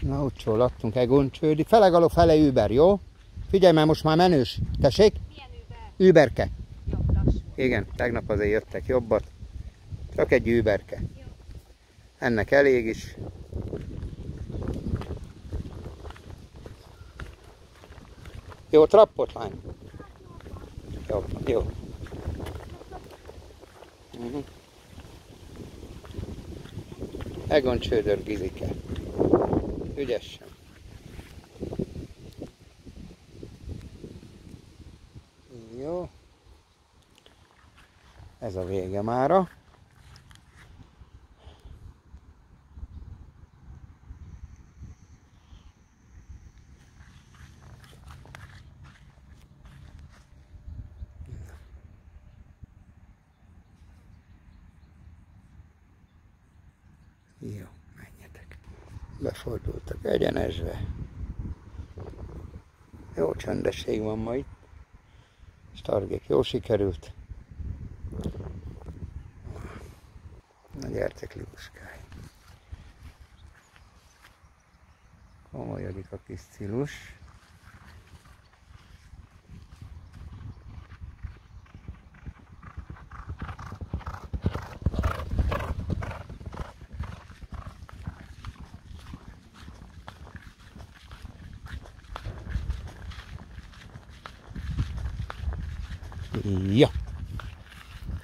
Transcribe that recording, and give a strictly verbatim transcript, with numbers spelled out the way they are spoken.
Na, úgy csólattunk Egoncsődi. Fele galó, fele Uber, jó? Figyelj, mert most már menős. Tessék? Milyen Uber? Uberke. Jobb, lassú. Igen, tegnap azért jöttek jobbat. Csak egy Uberke. Jó. Ennek elég is. Jó trappot, lány? Jó, jó. Uh-huh. Egon Csődör Gizike. Ügyesen. Jó. Ez a vége mára. Jó, menjetek. Befordultak egyenesbe. Jó csendesség van ma itt. Stargék jó sikerült. Na gyertek, Libuskái. Komolyodik a kis cilus. Ja.